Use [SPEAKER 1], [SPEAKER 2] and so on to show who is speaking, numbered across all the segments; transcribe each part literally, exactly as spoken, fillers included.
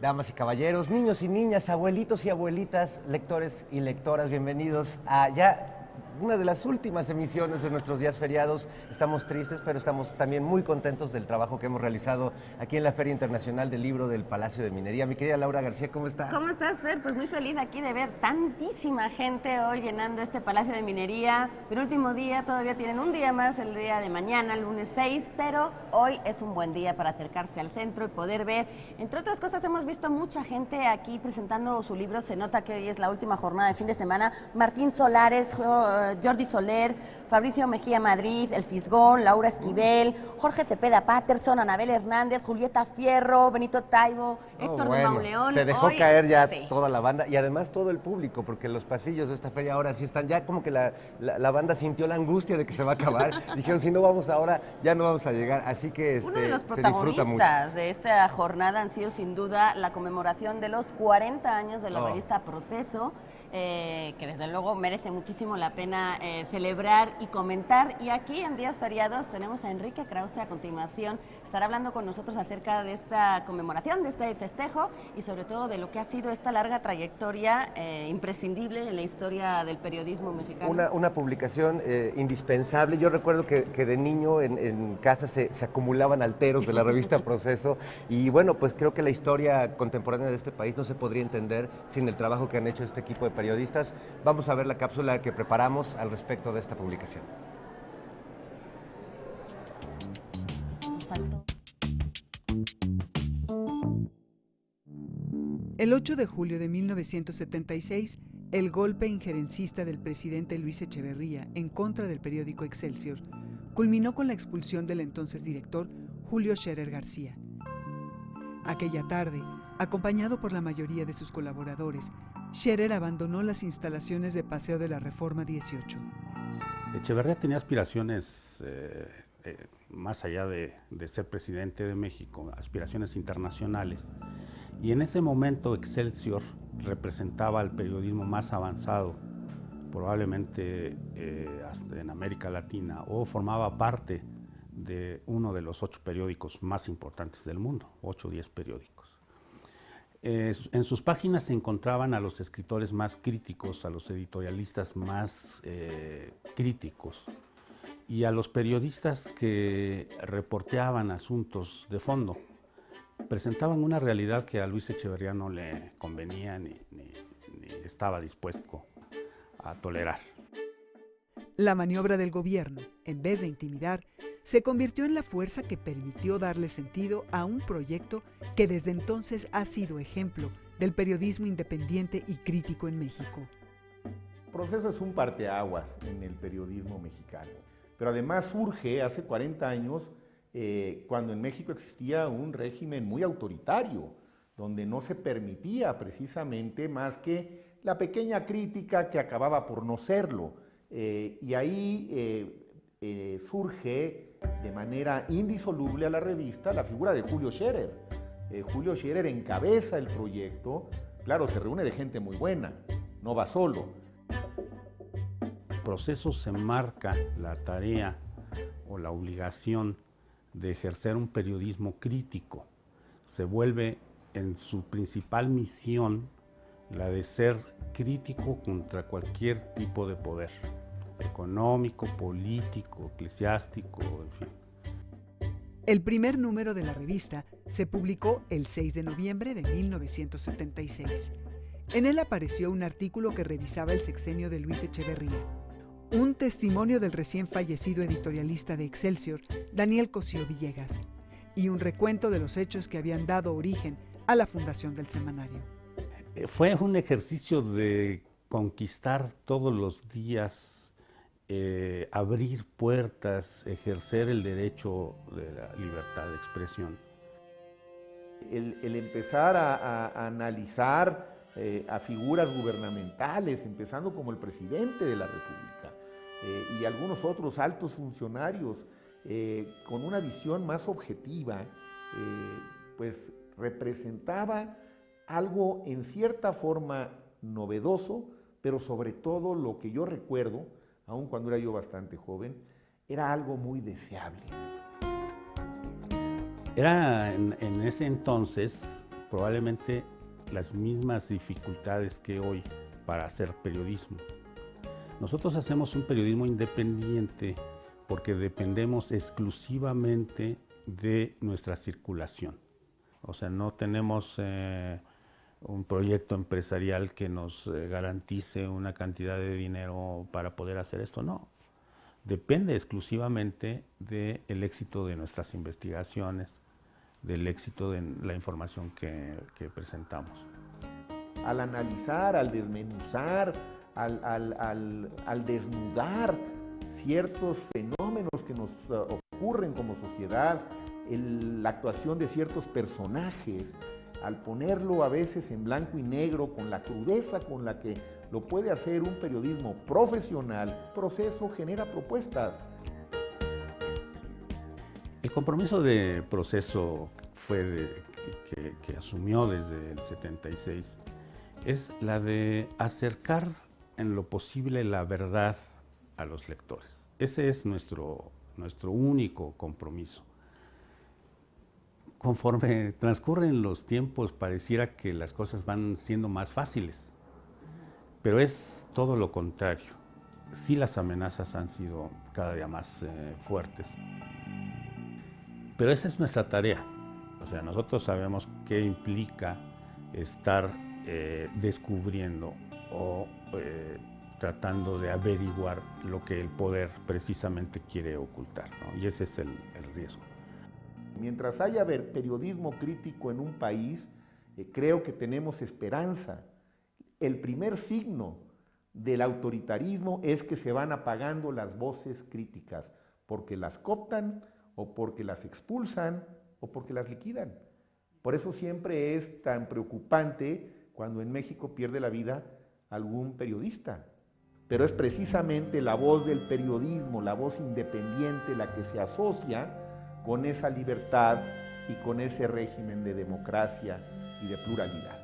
[SPEAKER 1] Damas y caballeros, niños y niñas, abuelitos y abuelitas, lectores y lectoras, bienvenidos a ya una de las últimas emisiones de nuestros días feriados. Estamos tristes, pero estamos también muy contentos del trabajo que hemos realizado aquí en la Feria Internacional del Libro del Palacio de Minería. Mi querida Laura García, ¿cómo estás?
[SPEAKER 2] ¿Cómo estás, Fer? Pues muy feliz aquí de ver tantísima gente hoy llenando este Palacio de Minería. El último día, todavía tienen un día más, el día de mañana, el lunes seis, pero hoy es un buen día para acercarse al centro y poder ver. Entre otras cosas, hemos visto mucha gente aquí presentando su libro. Se nota que hoy es la última jornada de fin de semana. Martín Solares, Jordi Soler, Fabricio Mejía Madrid, El Fisgón, Laura Esquivel, Jorge Cepeda Patterson, Anabel Hernández, Julieta Fierro, Benito Taibo, Héctor
[SPEAKER 1] Oh, bueno,
[SPEAKER 2] de Mauleón.
[SPEAKER 1] se dejó
[SPEAKER 2] Hoy,
[SPEAKER 1] caer ya
[SPEAKER 2] sí.
[SPEAKER 1] toda la banda y además todo el público, porque los pasillos de esta feria ahora sí están ya como que la, la, la banda sintió la angustia de que se va a acabar. Dijeron, si no vamos ahora, ya no vamos a llegar. Así que este,
[SPEAKER 2] Uno de los
[SPEAKER 1] se disfruta mucho.
[SPEAKER 2] protagonistas de esta jornada han sido sin duda la conmemoración de los cuarenta años de la
[SPEAKER 1] Oh.
[SPEAKER 2] revista Proceso, eh, que desde luego merece muchísimo la pena eh, celebrar y comentar. Y aquí en Días Feriados tenemos a Enrique Krause a continuación. Estará hablando con nosotros acerca de esta conmemoración, de este festejo y sobre todo de lo que ha sido esta larga trayectoria eh, imprescindible en la historia del periodismo mexicano.
[SPEAKER 1] Una, una publicación eh, indispensable. Yo recuerdo que, que de niño en, en casa se, se acumulaban alteros de la revista Proceso y bueno, pues creo que la historia contemporánea de este país no se podría entender sin el trabajo que han hecho este equipo de periodistas. Vamos a ver la cápsula que preparamos al respecto de esta publicación.
[SPEAKER 3] El ocho de julio de mil novecientos setenta y seis, el golpe injerencista del presidente Luis Echeverría en contra del periódico Excelsior culminó con la expulsión del entonces director Julio Scherer García. Aquella tarde, acompañado por la mayoría de sus colaboradores, Scherer abandonó las instalaciones de Paseo de la Reforma dieciocho.
[SPEAKER 4] Echeverría tenía aspiraciones eh, eh, más allá de, de ser presidente de México, aspiraciones internacionales. Y en ese momento Excelsior representaba al periodismo más avanzado, probablemente eh, hasta en América Latina, o formaba parte de uno de los ocho periódicos más importantes del mundo, ocho o diez periódicos. Eh, en sus páginas se encontraban a los escritores más críticos, a los editorialistas más eh, críticos y a los periodistas que reporteaban asuntos de fondo. Presentaban una realidad que a Luis Echeverría no le convenía ni, ni, ni estaba dispuesto a tolerar.
[SPEAKER 3] La maniobra del gobierno, en vez de intimidar, se convirtió en la fuerza que permitió darle sentido a un proyecto que desde entonces ha sido ejemplo del periodismo independiente y crítico en México.
[SPEAKER 5] Proceso es un parteaguas en el periodismo mexicano, pero además surge hace cuarenta años eh, cuando en México existía un régimen muy autoritario, donde no se permitía precisamente más que la pequeña crítica que acababa por no serlo. Eh, y ahí eh, eh, surge de manera indisoluble a la revista la figura de Julio Scherer. Eh, Julio Scherer encabeza el proyecto, claro, se reúne de gente muy buena, no va solo.
[SPEAKER 4] Proceso se marca la tarea o la obligación de ejercer un periodismo crítico. Se vuelve en su principal misión la de ser crítico contra cualquier tipo de poder, económico, político, eclesiástico, en fin.
[SPEAKER 3] El primer número de la revista se publicó el seis de noviembre de mil novecientos setenta y seis. En él apareció un artículo que revisaba el sexenio de Luis Echeverría, un testimonio del recién fallecido editorialista de Excelsior, Daniel Cosío Villegas, y un recuento de los hechos que habían dado origen a la fundación del semanario.
[SPEAKER 4] Fue un ejercicio de conquistar todos los días, eh, abrir puertas, ejercer el derecho de la libertad de expresión.
[SPEAKER 5] El, el empezar a, a, a analizar eh, a figuras gubernamentales, empezando como el presidente de la República eh, y algunos otros altos funcionarios eh, con una visión más objetiva, eh, pues representaba algo en cierta forma novedoso, pero sobre todo lo que yo recuerdo, aun cuando era yo bastante joven, era algo muy deseable.
[SPEAKER 4] Era en, en ese entonces probablemente las mismas dificultades que hoy para hacer periodismo. Nosotros hacemos un periodismo independiente porque dependemos exclusivamente de nuestra circulación. O sea, no tenemos eh, un proyecto empresarial que nos eh, garantice una cantidad de dinero para poder hacer esto, no. Depende exclusivamente del éxito de nuestras investigaciones, del éxito de la información que, que presentamos.
[SPEAKER 5] Al analizar, al desmenuzar, al, al, al, al desnudar ciertos fenómenos que nos uh, ocurren como sociedad, el, la actuación de ciertos personajes, al ponerlo a veces en blanco y negro con la crudeza con la que lo puede hacer un periodismo profesional, el proceso genera propuestas.
[SPEAKER 4] El compromiso de Proceso fue de, que, que asumió desde el setenta y seis es la de acercar en lo posible la verdad a los lectores. Ese es nuestro, nuestro único compromiso. Conforme transcurren los tiempos, pareciera que las cosas van siendo más fáciles, pero es todo lo contrario. Sí, las amenazas han sido cada día más eh, fuertes, pero esa es nuestra tarea. O sea, nosotros sabemos qué implica estar eh, descubriendo o eh, tratando de averiguar lo que el poder precisamente quiere ocultar, ¿no? Y ese es el, el riesgo.
[SPEAKER 5] Mientras haya periodismo crítico en un país, eh, creo que tenemos esperanza. El primer signo del autoritarismo es que se van apagando las voces críticas, porque las cooptan o porque las expulsan o porque las liquidan. Por eso siempre es tan preocupante cuando en México pierde la vida algún periodista. Pero es precisamente la voz del periodismo, la voz independiente, la que se asocia con esa libertad y con ese régimen de democracia y de pluralidad.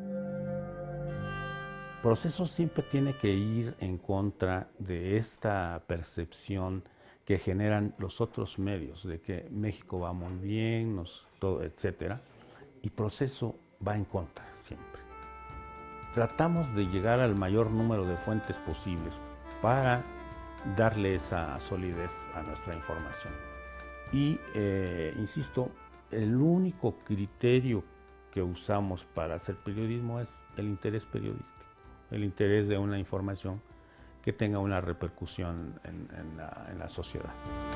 [SPEAKER 4] Proceso siempre tiene que ir en contra de esta percepción que generan los otros medios, de que México va muy bien, nos, todo, etcétera, y Proceso va en contra siempre. Tratamos de llegar al mayor número de fuentes posibles para darle esa solidez a nuestra información. Y, eh, insisto, el único criterio que usamos para hacer periodismo es el interés periodístico, el interés de una información que tenga una repercusión en, en, la, en la sociedad.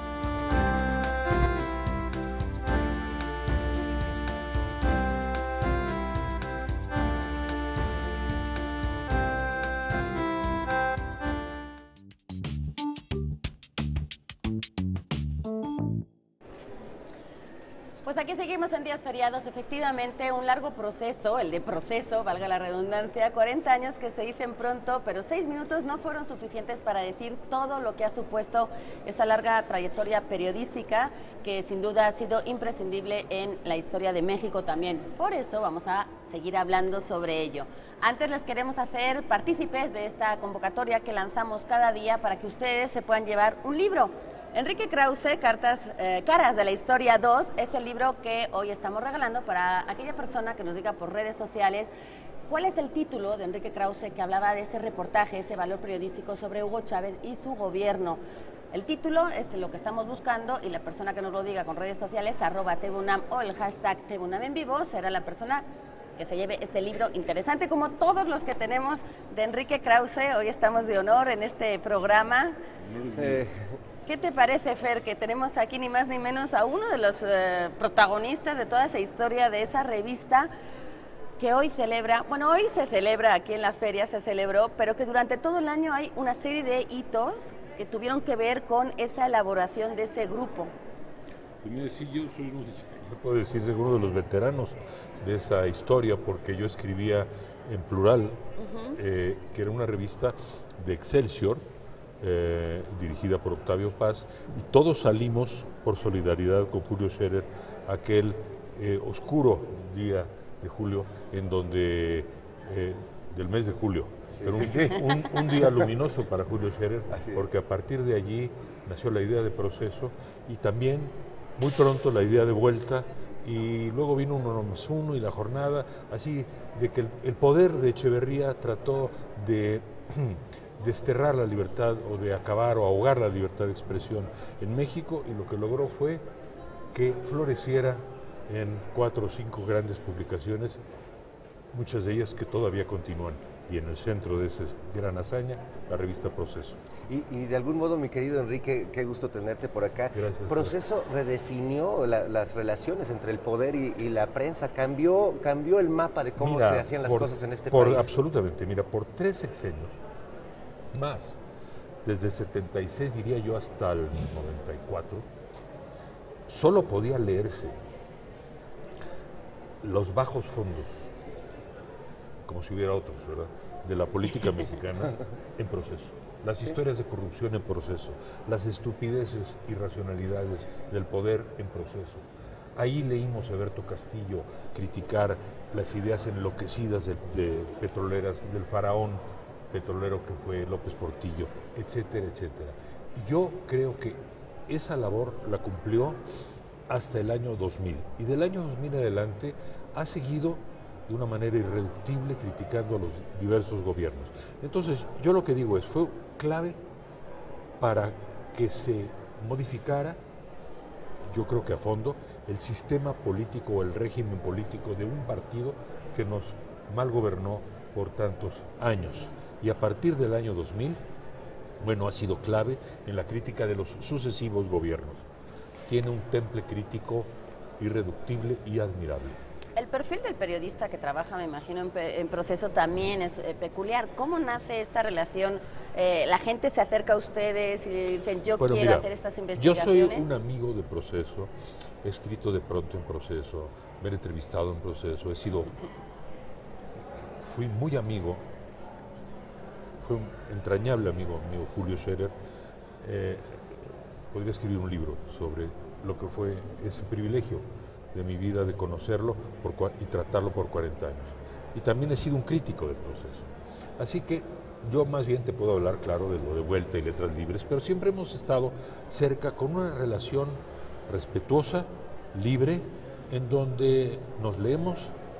[SPEAKER 2] Pues aquí seguimos en días feriados, efectivamente un largo proceso, el de Proceso, valga la redundancia, cuarenta años que se dicen pronto, pero seis minutos no fueron suficientes para decir todo lo que ha supuesto esa larga trayectoria periodística que sin duda ha sido imprescindible en la historia de México también. Por eso vamos a seguir hablando sobre ello. Antes les queremos hacer partícipes de esta convocatoria que lanzamos cada día para que ustedes se puedan llevar un libro. Enrique Krause, Cartas, eh, Caras de la Historia dos, es el libro que hoy estamos regalando para aquella persona que nos diga por redes sociales cuál es el título de Enrique Krause que hablaba de ese reportaje, ese valor periodístico sobre Hugo Chávez y su gobierno. El título es lo que estamos buscando y la persona que nos lo diga con redes sociales, arroba T V U N A M o el hashtag T V U N A M en vivo, será la persona que se lleve este libro interesante, como todos los que tenemos de Enrique Krause. Hoy estamos de honor en este programa. Eh. ¿Qué te parece, Fer, que tenemos aquí ni más ni menos a uno de los eh, protagonistas de toda esa historia de esa revista que hoy celebra, bueno, hoy se celebra aquí en la feria, se celebró, pero que durante todo el año hay una serie de hitos que tuvieron que ver con esa elaboración de ese grupo?
[SPEAKER 6] Pues mire, sí, yo soy, se puede decir, uno de los veteranos de esa historia, porque yo escribía en plural, uh-huh. eh, que era una revista de Excelsior, Eh, dirigida por Octavio Paz, y todos salimos por solidaridad con Julio Scherer aquel eh, oscuro día de julio, en donde, eh, del mes de julio, sí, pero un, sí, sí. Un, un día luminoso para Julio Scherer, porque a partir de allí nació la idea de Proceso y también muy pronto la idea de vuelta y luego vino uno más uno y la jornada, así de que el, el poder de Echeverría trató de desterrar la libertad o de acabar o ahogar la libertad de expresión en México, y lo que logró fue que floreciera en cuatro o cinco grandes publicaciones, muchas de ellas que todavía continúan, y en el centro de esa gran hazaña, la revista Proceso.
[SPEAKER 1] Y, y de algún modo, mi querido Enrique, qué gusto tenerte por acá.
[SPEAKER 6] Gracias.
[SPEAKER 1] Proceso redefinió la, las relaciones entre el poder y, y la prensa, cambió, cambió el mapa de cómo
[SPEAKER 6] Mira,
[SPEAKER 1] se hacían las
[SPEAKER 6] por,
[SPEAKER 1] cosas en este
[SPEAKER 6] por,
[SPEAKER 1] país.
[SPEAKER 6] Absolutamente, mira, por tres sexenios, más, desde el setenta y seis diría yo hasta el noventa y cuatro, solo podía leerse los bajos fondos, como si hubiera otros, ¿verdad?, de la política mexicana en Proceso. Las historias de corrupción en Proceso, las estupideces, irracionalidades del poder en Proceso. Ahí leímos a Alberto Castillo criticar las ideas enloquecidas de, de petroleras, del faraón petrolero que fue López Portillo, etcétera, etcétera. Yo creo que esa labor la cumplió hasta el año dos mil, y del año dos mil adelante ha seguido de una manera irreductible criticando a los diversos gobiernos. Entonces, yo lo que digo es, fue clave para que se modificara, yo creo que a fondo, el sistema político o el régimen político de un partido que nos mal gobernó por tantos años. Y a partir del año dos mil, bueno, ha sido clave en la crítica de los sucesivos gobiernos. Tiene un temple crítico irreductible y admirable.
[SPEAKER 2] El perfil del periodista que trabaja, me imagino, en, en Proceso también es eh, peculiar. ¿Cómo nace esta relación? Eh, ¿La gente se acerca a ustedes y le dicen, yo
[SPEAKER 6] bueno,
[SPEAKER 2] quiero
[SPEAKER 6] mira,
[SPEAKER 2] hacer estas investigaciones?
[SPEAKER 6] Yo soy un amigo de Proceso, he escrito de pronto en Proceso, me he entrevistado en Proceso, he sido, fui muy amigo, fue un entrañable amigo mío, Julio Scherer. Eh, podría escribir un libro sobre lo que fue ese privilegio de mi vida de conocerlo por, y tratarlo por cuarenta años. Y también he sido un crítico del Proceso. Así que yo más bien te puedo hablar, claro, de lo de Vuelta y Letras Libres, pero siempre hemos estado cerca con una relación respetuosa, libre, en donde nos leemos,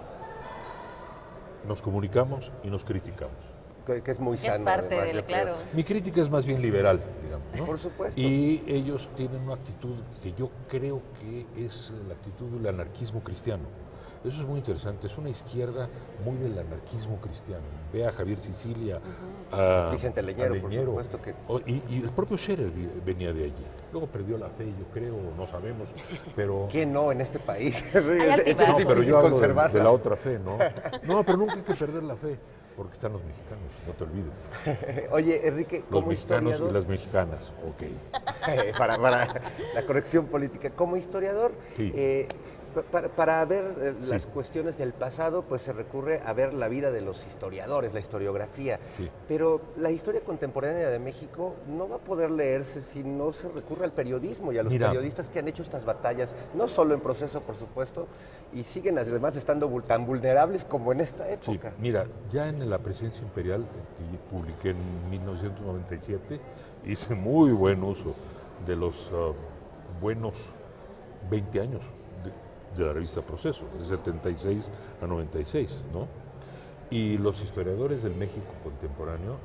[SPEAKER 6] nos comunicamos y nos criticamos.
[SPEAKER 1] Que, que es muy
[SPEAKER 2] que
[SPEAKER 1] sano.
[SPEAKER 2] Es parte
[SPEAKER 1] además,
[SPEAKER 2] del, claro.
[SPEAKER 6] Mi crítica es más bien liberal, digamos, ¿no?
[SPEAKER 1] Por supuesto.
[SPEAKER 6] Y ellos tienen una actitud que yo creo que es la actitud del anarquismo cristiano. Eso es muy interesante, es una izquierda muy del anarquismo cristiano. Ve a Javier Sicilia, uh-huh. a
[SPEAKER 1] Vicente Leñero,
[SPEAKER 6] a Leñero,
[SPEAKER 1] por supuesto que...
[SPEAKER 6] y, y el propio Scherer venía de allí. Luego perdió la fe, yo creo, no sabemos, pero...
[SPEAKER 1] ¿Quién no en este país?
[SPEAKER 2] es,
[SPEAKER 1] es
[SPEAKER 6] no, pero yo hablo de,
[SPEAKER 1] de
[SPEAKER 6] la otra fe, ¿no? No, pero nunca hay que perder la fe, porque están los mexicanos, no te olvides.
[SPEAKER 1] Oye, Enrique,
[SPEAKER 6] los
[SPEAKER 1] como
[SPEAKER 6] mexicanos
[SPEAKER 1] historiador...
[SPEAKER 6] y las mexicanas, ok.
[SPEAKER 1] para, para la corrección política. Como historiador,
[SPEAKER 6] sí.
[SPEAKER 1] eh, para, para ver eh,
[SPEAKER 6] sí.
[SPEAKER 1] las cuestiones del pasado, pues se recurre a ver la vida de los historiadores, la historiografía.
[SPEAKER 6] Sí.
[SPEAKER 1] Pero la historia contemporánea de México no va a poder leerse si no se recurre al periodismo y a los Mira. periodistas que han hecho estas batallas, no solo en Proceso, por supuesto, y siguen además estando tan vulnerables como en esta época.
[SPEAKER 6] Sí. Mira, ya en la Presidencia Imperial, que publiqué en mil novecientos noventa y siete, hice muy buen uso de los uh, buenos veinte años de, de la revista Proceso, de setenta y seis a noventa y seis, ¿no? Y los historiadores del México contemporáneo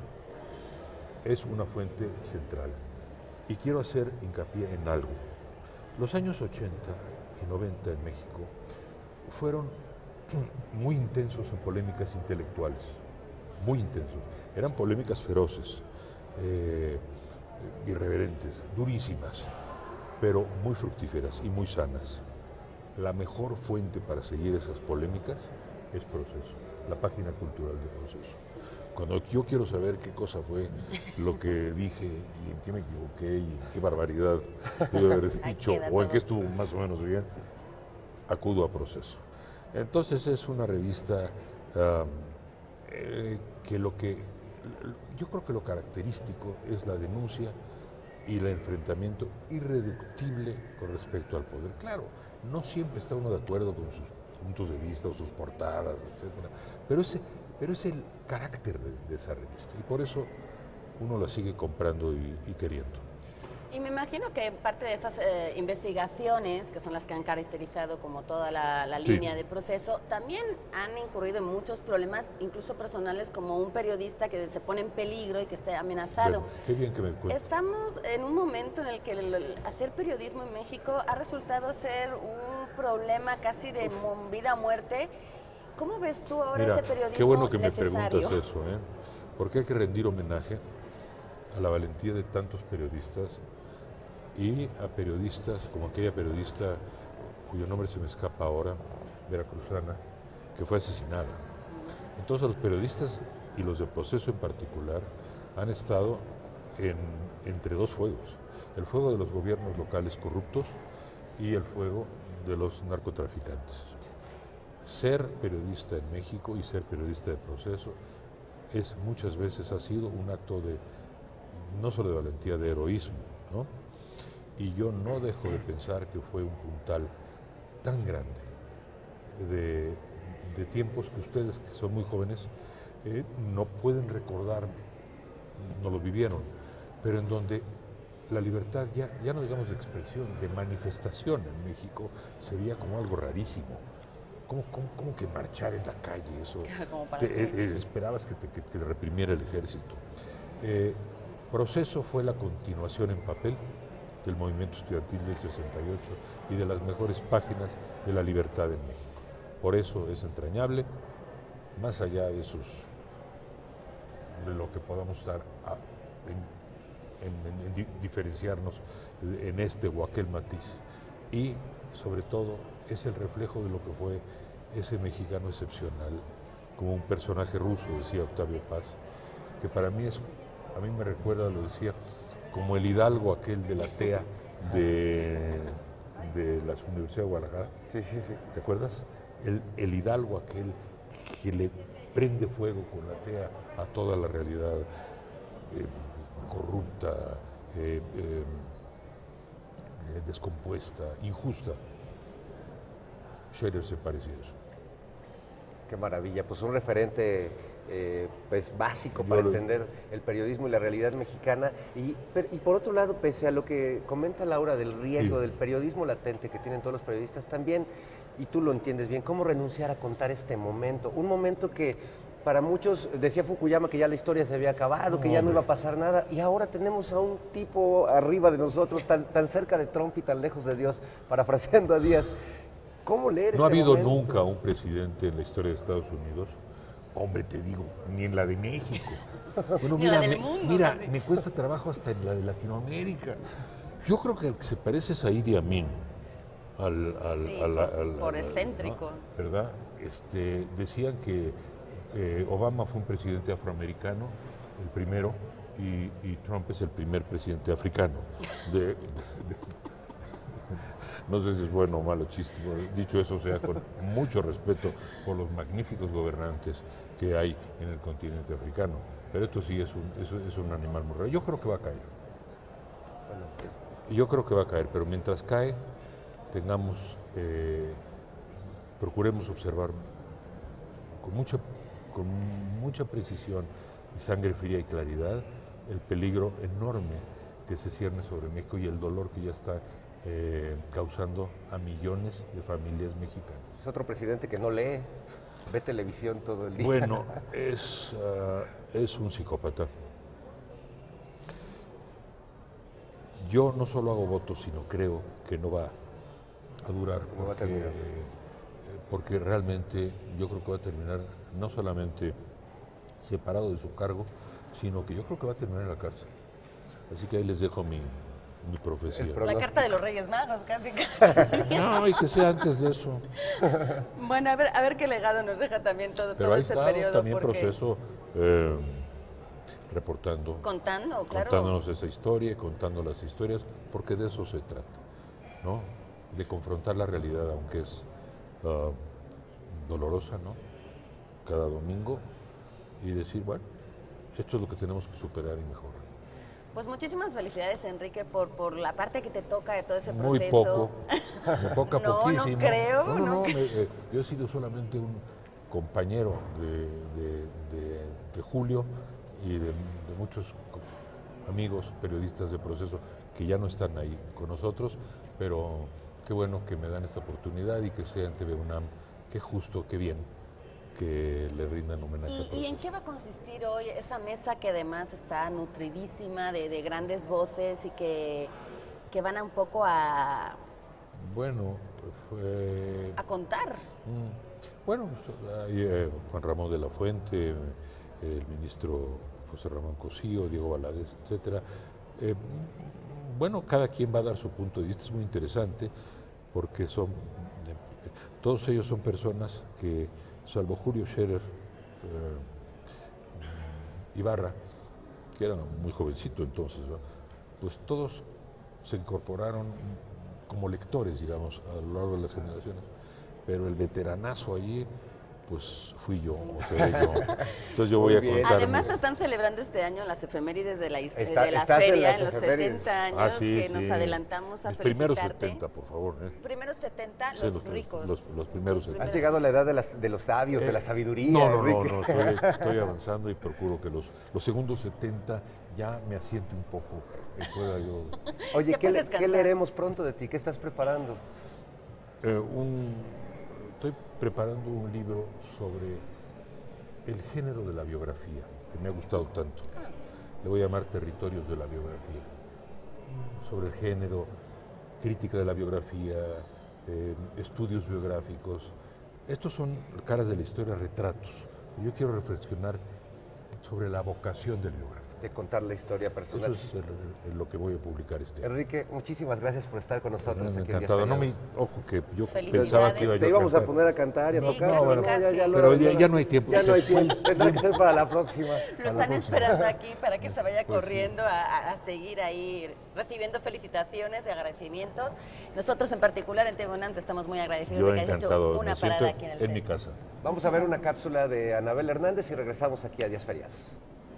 [SPEAKER 6] es una fuente central. Y quiero hacer hincapié en algo. Los años ochenta y noventa en México fueron muy intensos en polémicas intelectuales, muy intensos. Eran polémicas feroces, eh, irreverentes, durísimas, pero muy fructíferas y muy sanas. La mejor fuente para seguir esas polémicas es Proceso, la página cultural de Proceso. Cuando yo quiero saber qué cosa fue lo que dije y en qué me equivoqué y en qué barbaridad pude haber dicho o en qué estuvo más o menos bien, acudo a Proceso. Entonces es una revista um, eh, que lo que, yo creo que lo característico es la denuncia y el enfrentamiento irreductible con respecto al poder. Claro, no siempre está uno de acuerdo con sus puntos de vista o sus portadas, etcétera, pero ese, pero es el carácter de, de esa revista y por eso uno la sigue comprando y, y queriendo.
[SPEAKER 2] Y me imagino que parte de estas eh, investigaciones, que son las que han caracterizado como toda la, la
[SPEAKER 6] Sí.
[SPEAKER 2] línea de proceso, también han incurrido en muchos problemas, incluso personales, como un periodista que se pone en peligro y que esté amenazado.
[SPEAKER 6] Bueno, qué bien que me cuentas.
[SPEAKER 2] Estamos en un momento en el que el, el hacer periodismo en México ha resultado ser un problema casi de mo- vida o muerte. ¿Cómo ves tú ahora
[SPEAKER 6] Mira,
[SPEAKER 2] ese periodismo
[SPEAKER 6] qué bueno que
[SPEAKER 2] necesario?
[SPEAKER 6] me preguntas eso, ¿eh? Porque hay que rendir homenaje a la valentía de tantos periodistas y a periodistas como aquella periodista cuyo nombre se me escapa ahora, veracruzana, que fue asesinada. Entonces los periodistas y los de Proceso en particular han estado en, entre dos fuegos, el fuego de los gobiernos locales corruptos y el fuego de los narcotraficantes. Ser periodista en México y ser periodista de Proceso es muchas veces ha sido un acto de, no solo de valentía, de heroísmo, ¿no? Y yo no dejo de pensar que fue un puntal tan grande de, de tiempos que ustedes, que son muy jóvenes, eh, no pueden recordar, no lo vivieron, pero en donde la libertad, ya, ya no digamos de expresión, de manifestación en México, se veía como algo rarísimo. ¿Cómo, cómo, cómo que marchar en la calle? Eso
[SPEAKER 2] Como para
[SPEAKER 6] te,
[SPEAKER 2] qué.
[SPEAKER 6] eh, eh, esperabas que te, que te reprimiera el ejército. Eh, Proceso fue la continuación en papel del movimiento estudiantil del sesenta y ocho y de las mejores páginas de la libertad en México. Por eso es entrañable, más allá de sus de lo que podamos dar a, en, en, en, en di, diferenciarnos en este o aquel matiz. Y sobre todo es el reflejo de lo que fue ese mexicano excepcional, como un personaje ruso, decía Octavio Paz, que para mí es, a mí me recuerda, lo decía, como el hidalgo aquel de la T E A de, de la Universidad de Guadalajara.
[SPEAKER 1] Sí, sí, sí.
[SPEAKER 6] ¿Te acuerdas? El, el hidalgo aquel que le prende fuego con la T E A a toda la realidad eh, corrupta, eh, eh, eh, descompuesta, injusta. Scherer se parecía a eso.
[SPEAKER 1] Qué maravilla, pues un referente eh, pues básico
[SPEAKER 6] Yo
[SPEAKER 1] para
[SPEAKER 6] lo-
[SPEAKER 1] entender el periodismo y la realidad mexicana. Y, per- y por otro lado, pese a lo que comenta Laura del riesgo
[SPEAKER 6] Sí.
[SPEAKER 1] del periodismo latente que tienen todos los periodistas, también, y tú lo entiendes bien, cómo renunciar a contar este momento, un momento que para muchos, decía Fukuyama que ya la historia se había acabado,
[SPEAKER 6] No,
[SPEAKER 1] que ya no
[SPEAKER 6] hombre.
[SPEAKER 1] iba a pasar nada, y ahora tenemos a un tipo arriba de nosotros, tan, tan cerca de Trump y tan lejos de Dios, parafraseando a Díaz. ¿Cómo leer
[SPEAKER 6] No ha
[SPEAKER 1] este
[SPEAKER 6] habido
[SPEAKER 1] momento?
[SPEAKER 6] nunca un presidente en la historia de Estados Unidos, hombre, te digo, ni en la de México. Bueno,
[SPEAKER 2] Ni en la del
[SPEAKER 6] me,
[SPEAKER 2] mundo,
[SPEAKER 6] mira,
[SPEAKER 2] casi.
[SPEAKER 6] me cuesta trabajo hasta en la de Latinoamérica. Yo creo que el que se parece es a Idi Amin. Al, al,
[SPEAKER 2] Sí,
[SPEAKER 6] al-
[SPEAKER 2] por-
[SPEAKER 6] al-
[SPEAKER 2] por
[SPEAKER 6] al-
[SPEAKER 2] excéntrico.
[SPEAKER 6] ¿no? ¿Verdad? Este, decían que eh, Obama fue un presidente afroamericano, el primero, y, y Trump es el primer presidente africano. De- de- de- no sé si es bueno o malo chiste, pero dicho eso, o sea, con mucho respeto por los magníficos gobernantes que hay en el continente africano. Pero esto sí es un, es, es un animal muy raro. Yo creo que va a caer. Yo creo que va a caer, pero mientras cae, tengamos, eh, procuremos observar con mucha, con mucha precisión y sangre fría y claridad el peligro enorme que se cierne sobre México y el dolor que ya está eh, causando a millones de familias mexicanas.
[SPEAKER 1] Es otro presidente que no lee, ve televisión todo el día.
[SPEAKER 6] Bueno, es, ah, es un psicópata. Yo no solo hago votos, sino creo que no va a durar,
[SPEAKER 1] No va a
[SPEAKER 6] porque,
[SPEAKER 1] terminar.
[SPEAKER 6] eh, porque realmente yo creo que va a terminar no solamente separado de su cargo, sino que yo creo que va a terminar en la cárcel. Así que ahí les dejo mi, mi profecía.
[SPEAKER 1] El pro-
[SPEAKER 2] La carta de los Reyes Magos, casi, casi.
[SPEAKER 6] No, y que sea antes de eso.
[SPEAKER 2] Bueno, a ver, a ver qué legado nos deja también todo,
[SPEAKER 6] Pero
[SPEAKER 2] todo
[SPEAKER 6] ahí
[SPEAKER 2] ese
[SPEAKER 6] está
[SPEAKER 2] periodo.
[SPEAKER 6] también
[SPEAKER 2] porque-
[SPEAKER 6] proceso eh, reportando.
[SPEAKER 2] Contando, claro.
[SPEAKER 6] Contándonos esa historia, contando las historias, porque de eso se trata, ¿no? De confrontar la realidad, aunque es ah, dolorosa, ¿no? Cada domingo, y decir, bueno, esto es lo que tenemos que superar y mejorar.
[SPEAKER 2] Pues muchísimas felicidades, Enrique, por, por la parte que te toca de todo ese
[SPEAKER 6] Muy
[SPEAKER 2] proceso.
[SPEAKER 6] poco, muy poca,
[SPEAKER 2] No, no
[SPEAKER 6] poquísimo.
[SPEAKER 2] creo,
[SPEAKER 6] No, no,
[SPEAKER 2] no
[SPEAKER 6] no,
[SPEAKER 2] creo.
[SPEAKER 6] me- eh, yo he sido solamente un compañero de, de- de- de Julio y de, de muchos co- amigos periodistas de proceso que ya no están ahí con nosotros, pero qué bueno que me dan esta oportunidad y que sea en T V UNAM, qué justo, qué bien que le rindan homenaje.
[SPEAKER 2] ¿Y, ¿Y en qué va a consistir hoy esa mesa que además está nutridísima de, de grandes voces y que, que van a un poco a...
[SPEAKER 6] Bueno, fue...
[SPEAKER 2] a contar?
[SPEAKER 6] Mm, bueno, hay, eh, Juan Ramón de la Fuente, el ministro José Ramón Cosío, Diego Valadez, etcétera. Eh, bueno, cada quien va a dar su punto de vista, es muy interesante porque son, eh, todos ellos son personas que, salvo Julio Scherer, eh, Ibarra, que era muy jovencito entonces, ¿verdad? Pues todos se incorporaron como lectores, digamos, a lo largo de las generaciones, pero el veteranazo allí, pues fui yo, o sea, yo. Entonces yo voy a contar.
[SPEAKER 2] Además te están celebrando este año las efemérides de la,
[SPEAKER 1] Está,
[SPEAKER 2] de la feria, en, en los setenta años, ah, sí, que sí. Nos adelantamos a
[SPEAKER 6] Mis
[SPEAKER 2] felicitarte.
[SPEAKER 6] Primeros setenta, por favor. ¿eh?
[SPEAKER 2] Primeros setenta,
[SPEAKER 6] sí,
[SPEAKER 2] los,
[SPEAKER 6] los
[SPEAKER 2] ricos.
[SPEAKER 6] Los, los primeros setenta.
[SPEAKER 1] Has llegado a la edad de, las, de los sabios, eh, de la sabiduría.
[SPEAKER 6] No, no, no, no estoy, estoy avanzando y procuro que los, los segundos setenta ya me asiente un poco y pueda yo...
[SPEAKER 1] Oye, ¿qué, le, ¿qué leeremos pronto de ti? ¿Qué estás preparando?
[SPEAKER 6] Eh, un, estoy preparando un libro sobre el género de la biografía, que me ha gustado tanto. Le voy a llamar Territorios de la Biografía. Sobre el género, crítica de la biografía, eh, estudios biográficos. Estos son caras de la historia, retratos. Yo quiero reflexionar sobre la vocación del biógrafo.
[SPEAKER 1] De contar la historia personal.
[SPEAKER 6] Eso es el, el, lo que voy a publicar este año.
[SPEAKER 1] Enrique, muchísimas gracias por estar con nosotros.
[SPEAKER 6] Me
[SPEAKER 1] aquí
[SPEAKER 6] encantado. No me, ojo que yo
[SPEAKER 2] Felicidades.
[SPEAKER 6] pensaba que iba yo
[SPEAKER 1] Te íbamos a, a poner a cantar y a
[SPEAKER 2] sí,
[SPEAKER 1] tocar.
[SPEAKER 2] Casi,
[SPEAKER 1] No, bueno,
[SPEAKER 2] casi.
[SPEAKER 1] ya, ya,
[SPEAKER 6] pero ya, ya no hay tiempo.
[SPEAKER 1] Ya no hay tiempo. Tendrá que ser para la próxima.
[SPEAKER 2] Lo están esperando aquí para que se vaya pues corriendo sí. a, a seguir ahí recibiendo felicitaciones y agradecimientos. Nosotros en particular en T V UNAM te estamos muy agradecidos
[SPEAKER 6] yo
[SPEAKER 2] de que
[SPEAKER 6] encantado.
[SPEAKER 2] hayas hecho una
[SPEAKER 6] me
[SPEAKER 2] parada aquí en el
[SPEAKER 6] en mi casa.
[SPEAKER 1] Vamos a ver una cápsula de Anabel Hernández y regresamos aquí a Días Feriados.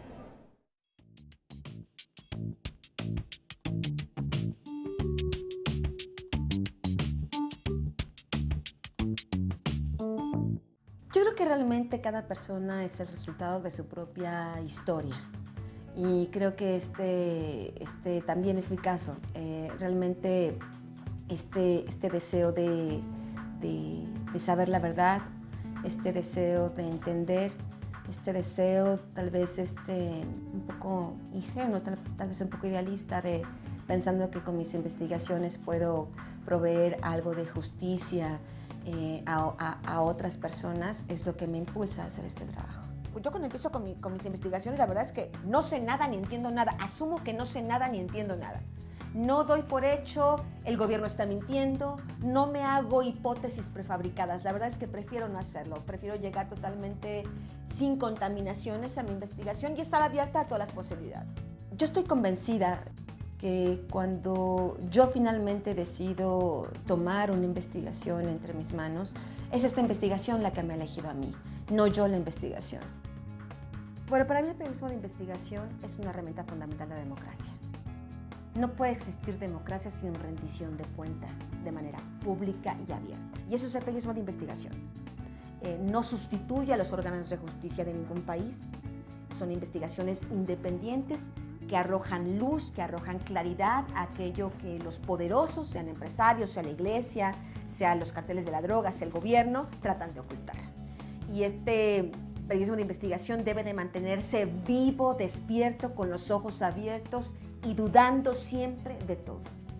[SPEAKER 7] Yo creo que realmente cada persona es el resultado de su propia historia y creo que este, este también es mi caso. Eh, realmente este, este deseo de, de, de saber la verdad, este deseo de entender, este deseo tal vez este, un poco ingenuo, tal, tal vez un poco idealista, de pensando que con mis investigaciones puedo proveer algo de justicia Eh, a, a, a otras personas, es lo que me impulsa a hacer este trabajo. Yo cuando empiezo con, mi, con mis investigaciones, la verdad es que no sé nada ni entiendo nada, asumo que no sé nada ni entiendo nada. No doy por hecho, el gobierno está mintiendo, no me hago hipótesis prefabricadas, la verdad es que prefiero no hacerlo, prefiero llegar totalmente sin contaminaciones a mi investigación y estar abierta a todas las posibilidades. Yo estoy convencida que cuando yo finalmente decido tomar una investigación entre mis manos, es esta investigación la que me ha elegido a mí, no yo la investigación. Bueno, para mí el periodismo de investigación es una herramienta fundamental de la democracia. No puede existir democracia sin rendición de cuentas de manera pública y abierta. Y eso es el periodismo de investigación. Eh, no sustituye a los órganos de justicia de ningún país. Son investigaciones independientes que arrojan luz, que arrojan claridad a aquello que los poderosos, sean empresarios, sea la iglesia, sean los carteles de la droga, sea el gobierno, tratan de ocultar. Y este periodismo de investigación debe de mantenerse vivo, despierto, con los ojos abiertos y dudando siempre de todo.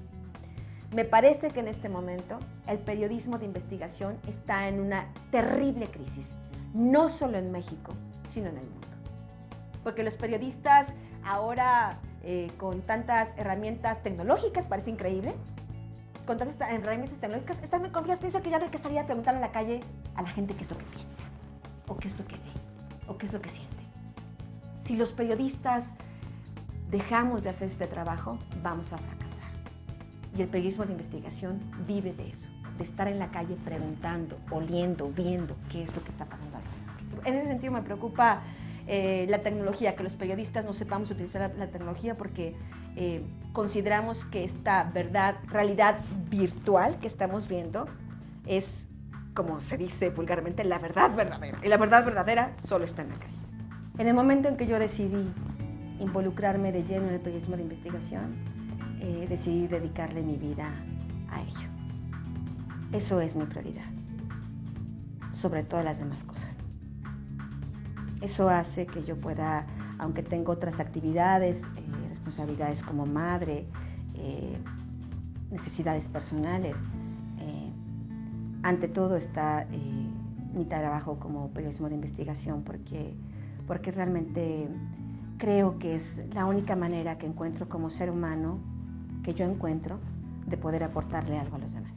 [SPEAKER 7] Me parece que en este momento el periodismo de investigación está en una terrible crisis, no solo en México, sino en el mundo. Porque los periodistas ahora eh, con tantas herramientas tecnológicas, parece increíble, con tantas herramientas tecnológicas, están muy confiados, piensan que ya no hay que salir a preguntar a la calle a la gente qué es lo que piensa, o qué es lo que ve, o qué es lo que siente. Si los periodistas dejamos de hacer este trabajo, vamos a fracasar. Y el periodismo de investigación vive de eso, de estar en la calle preguntando, oliendo, viendo qué es lo que está pasando alrededor. En ese sentido me preocupa Eh, la tecnología, que los periodistas no sepamos utilizar la, la tecnología porque eh, consideramos que esta verdad, realidad virtual que estamos viendo es, como se dice vulgarmente, la verdad verdadera. Y la verdad verdadera solo está en la calle. En el momento en que yo decidí involucrarme de lleno en el periodismo de investigación, eh, decidí dedicarle mi vida a ello. Eso es mi prioridad, sobre todas las demás cosas. Eso hace que yo pueda, aunque tengo otras actividades, eh, responsabilidades como madre, eh, necesidades personales, eh, ante todo está eh, mi trabajo como periodismo de investigación, porque, porque realmente creo que es la única manera que encuentro como ser humano, que yo encuentro, de poder aportarle algo a los demás.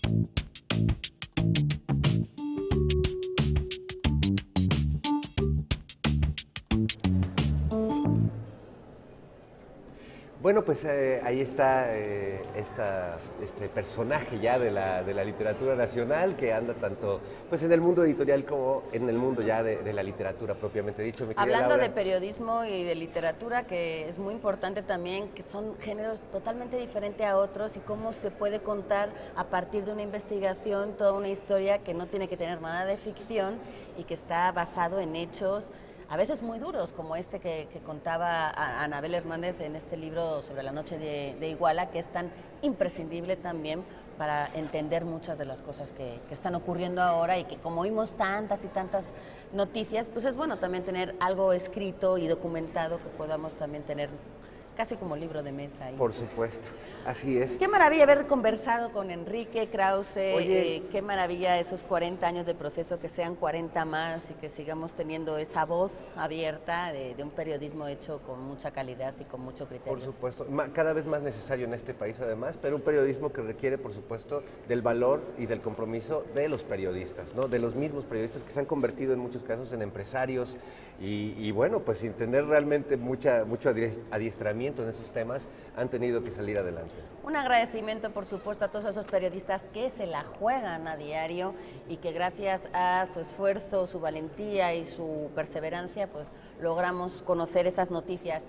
[SPEAKER 1] Bueno, pues eh, ahí está eh, esta, este personaje ya de la, de la literatura nacional que anda tanto pues en el mundo editorial como en el mundo ya de, de la literatura propiamente dicho. Mi querida
[SPEAKER 2] Hablando
[SPEAKER 1] Laura.
[SPEAKER 2] de periodismo y de literatura, que es muy importante también, que son géneros totalmente diferentes a otros y cómo se puede contar a partir de una investigación toda una historia que no tiene que tener nada de ficción y que está basado en hechos a veces muy duros, como este que, que contaba Anabel Hernández en este libro sobre la noche de, de Iguala, que es tan imprescindible también para entender muchas de las cosas que, que están ocurriendo ahora y que como oímos tantas y tantas noticias, pues es bueno también tener algo escrito y documentado que podamos también tener casi como libro de mesa. Ahí.
[SPEAKER 1] Por supuesto, así es.
[SPEAKER 2] Qué maravilla haber conversado con Enrique Krause,
[SPEAKER 1] Oye,
[SPEAKER 2] eh, qué maravilla esos cuarenta años de proceso, que sean cuarenta más y que sigamos teniendo esa voz abierta de, de un periodismo hecho con mucha calidad y con mucho criterio.
[SPEAKER 1] Por supuesto, cada vez más necesario en este país además, pero un periodismo que requiere, por supuesto, del valor y del compromiso de los periodistas, ¿no? De los mismos periodistas que se han convertido en muchos casos en empresarios y, y bueno, pues sin tener realmente mucha, mucho adiestramiento en esos temas, han tenido que salir adelante.
[SPEAKER 2] Un agradecimiento, por supuesto, a todos esos periodistas que se la juegan a diario y que gracias a su esfuerzo, su valentía y su perseverancia, pues logramos conocer esas noticias.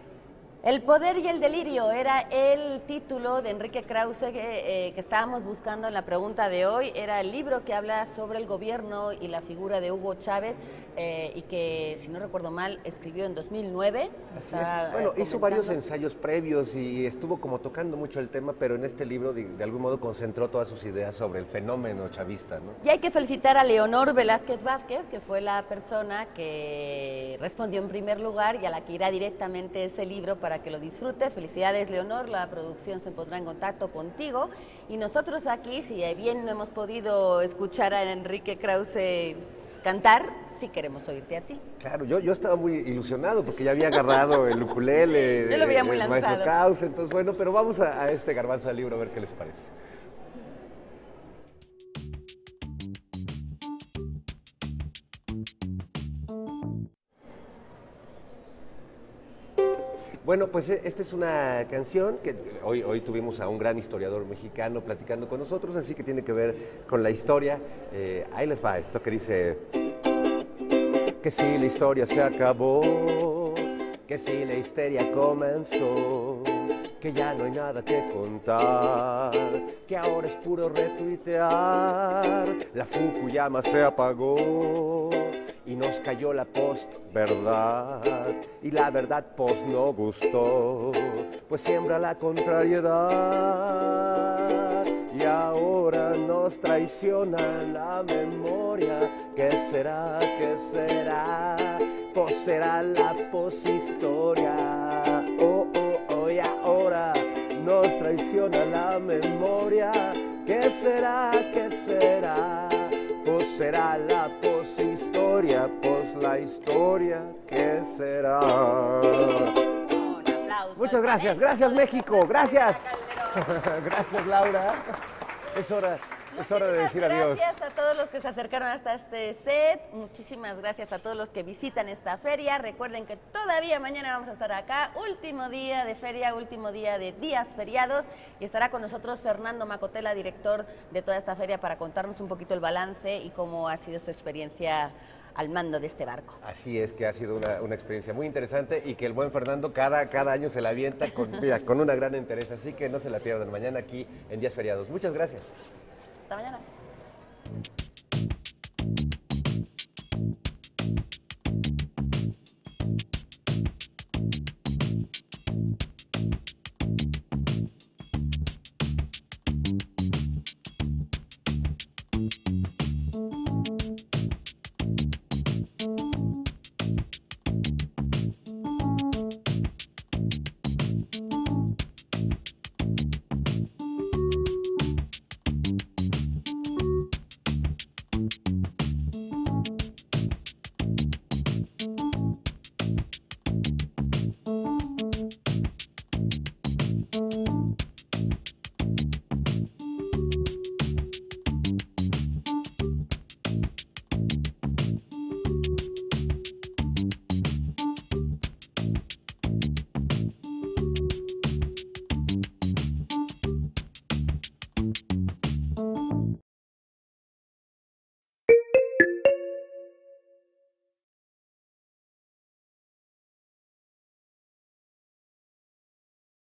[SPEAKER 2] El poder y el delirio era el título de Enrique Krause que, eh, que estábamos buscando en la pregunta de hoy. Era el libro que habla sobre el gobierno y la figura de Hugo Chávez eh, y que, si no recuerdo mal, escribió en dos mil nueve.
[SPEAKER 1] Está, bueno, eh, hizo varios ensayos previos y estuvo como tocando mucho el tema, pero en este libro de, de algún modo concentró todas sus ideas sobre el fenómeno chavista, ¿no?
[SPEAKER 2] Y hay que felicitar a Leonor Velázquez Vázquez, que fue la persona que respondió en primer lugar y a la que irá directamente ese libro para para que lo disfrute. Felicidades, Leonor, la producción se pondrá en contacto contigo y nosotros aquí, si bien no hemos podido escuchar a Enrique Krause cantar, sí queremos oírte a ti.
[SPEAKER 1] Claro, yo, yo estaba muy ilusionado porque ya había agarrado el ukulele,
[SPEAKER 2] yo lo veía muy
[SPEAKER 1] el
[SPEAKER 2] lanzado.
[SPEAKER 1] maestro Krause, entonces bueno, pero vamos a, a este garbanzo del libro a ver qué les parece. Bueno, pues esta es una canción que hoy, hoy tuvimos a un gran historiador mexicano platicando con nosotros, así que tiene que ver con la historia. Eh, ahí les va esto que dice que si la historia se acabó, que si la histeria comenzó, que ya no hay nada que contar, que ahora es puro retuitear, la Fukuyama se apagó y nos cayó la post-verdad, y la verdad post no gustó, pues siembra la contrariedad, y ahora nos traiciona la memoria. ¿Qué será? ¿Qué será? Pues será la poshistoria. Oh, oh, oh, y ahora nos traiciona la memoria. ¿Qué será? ¿Qué será? Pues será la poshistoria, pues la historia, ¿qué será?
[SPEAKER 2] Un aplauso.
[SPEAKER 1] Muchas gracias, gracias México, gracias. Gracias Laura. Es hora, es hora de decir adiós.
[SPEAKER 2] Gracias a todos los que se acercaron hasta este set, muchísimas gracias a todos los que visitan esta feria. Recuerden que todavía mañana vamos a estar acá, último día de feria, último día de días feriados, y estará con nosotros Fernando Macotela, director de toda esta feria, para contarnos un poquito el balance y cómo ha sido su experiencia al mando de este barco.
[SPEAKER 1] Así es, que ha sido una, una experiencia muy interesante y que el buen Fernando cada, cada año se la avienta con, mira, con una gran interés, así que no se la pierdan mañana aquí en Días Feriados. Muchas gracias.
[SPEAKER 2] Hasta mañana.